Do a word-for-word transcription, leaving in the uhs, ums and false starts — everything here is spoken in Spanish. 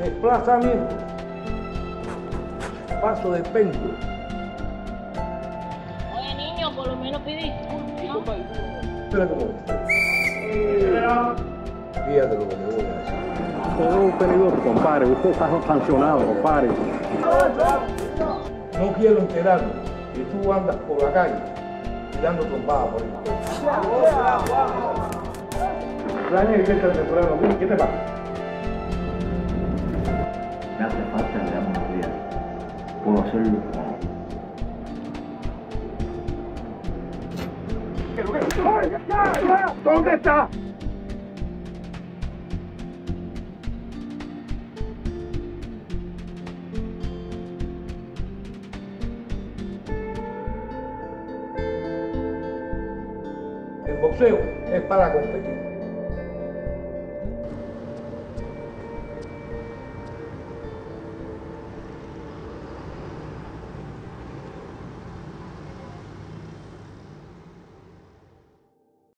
desplazamiento, paso de péndulo. Oye, niño, por lo menos pide disculpas, ¿no? Espérate un momento. Fíjate lo que te voy a decir. Usted es un peligroso, compadre. Usted está sancionado, compadre. No quiero enterarme que tú andas por la calle tirando trompadas por ahí. Daniel, ¿qué estás temporada? ¿Qué te pasa? Me hace falta que damos unos días. Puedo hacerlo. ¿Dónde está? El boxeo es para competir.